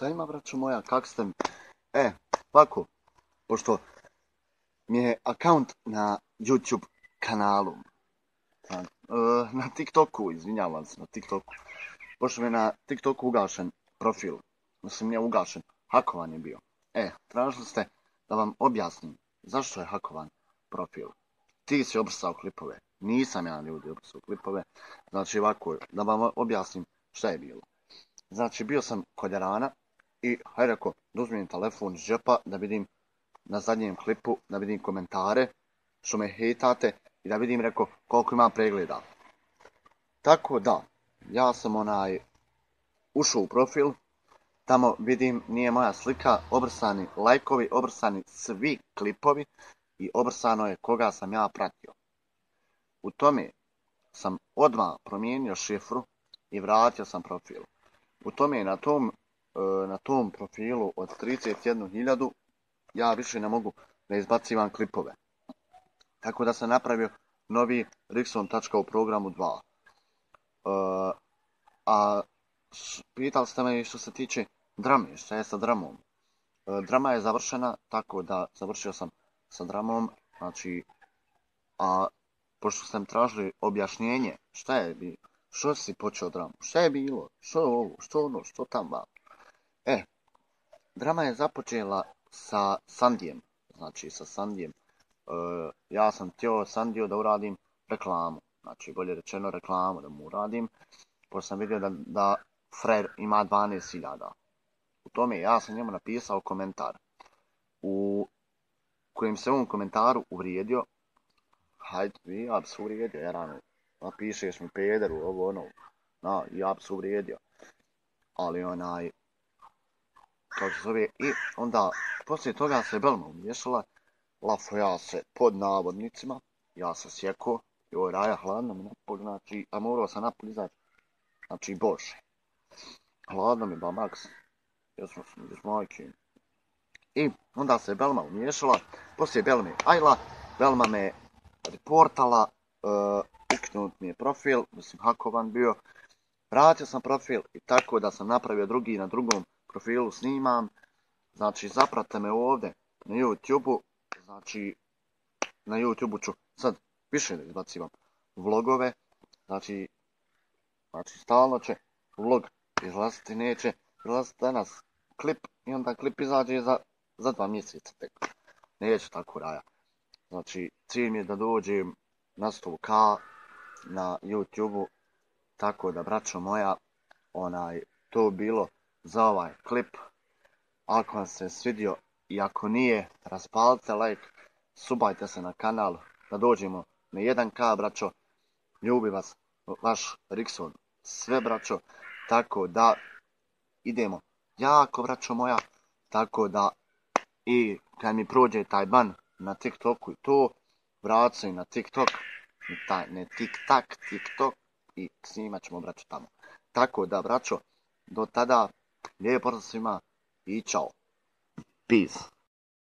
Šta ima, braćo moja, kak ste mi? Ovako, pošto mi je akaunt na YouTube kanalu, na TikToku, izvinjavam se, na TikToku. Pošto mi je na TikToku ugašen profil, mislim nije ugašen, hakovan je bio. Tražili ste da vam objasnim zašto je hakovan profil. Ti si obrisao klipove, nisam ja ljudi obrisao klipove, znači ovako, da vam objasnim šta je bilo. Znači bio sam kod Jarana i hajde reko, da uzmem telefon iz džepa da vidim na zadnjem klipu, da vidim komentare, što me hejtate i da vidim reko koliko ima pregleda. Tako da, ja sam ušao u profil, tamo vidim nije moja slika, obrisani lajkovi, obrisani svi klipovi i obrisano je koga sam ja pratio. U tome sam odmah promijenio šifru i vratio sam profil. U tome na tom profilu od 31.000 ja više ne mogu da izbacivam klipove. Tako da sam napravio novi Rikson tačka u programu 2. Pitali ste me što se tiče drame, šta je sa dramom. Drama je završena, tako da završio sam sa dramom, znači, pošto sam tražili objašnjenje, šta je bilo, što si počeo dramu, šta je bilo, što ovo, što ono, što tamo. Drama je započela sa Sandijem, znači sa Sandijem. Ja sam htio Sandiju da uradim reklamu, znači bolje rečeno reklamu da mu uradim, pošto sam vidio da Frer ima 12.000. U tome ja sam njemu napisao komentar u kojem se on komentaru uvrijedio. Hajde, ja bi se uvrijedio, Jarano, napišeš mi pederu, ovo ono, ja bi se uvrijedio. Ali kako se zove, i onda poslije toga se Belma umješala, lafo ja se pod navodnicima, ja se sjeko, joj raja hladno mi napolj, znači, a morao sam napolj izaći, znači bože, hladno mi ba maks, jesmo s majke. I onda se Belma umješala, poslije Belme ajla, Belma me reportala, ukinut mi je profil, mislim hakovan bio, vratio sam profil i tako da sam napravio drugi na drugom profilu snimam, znači zaprate me ovdje na YouTube-u, znači na YouTube-u ću sad više da izbacivam vlogove, znači stalno će vlog izlaziti, neće izlaziti danas klip i onda klip izađe za 2 mjeseca tek, neće tako raja. Znači cilj mi je da dođem na 100K na YouTube-u, tako da braćo moja, to bilo za ovaj klip. Ako vam se svidio i ako nije, raspalite like, subajte se na kanal, da dođemo na 1K, braćo. Ljubi vas vaš Rikson, sve braćo, tako da idemo jako, braćo moja, tako da i kad mi prođe taj ban na TikToku i to, vrat se i na TikTok, ne TikTok i snimat ćemo, braćo, tamo. Tako da, braćo, do tada, lijepo svima i čao. Peace.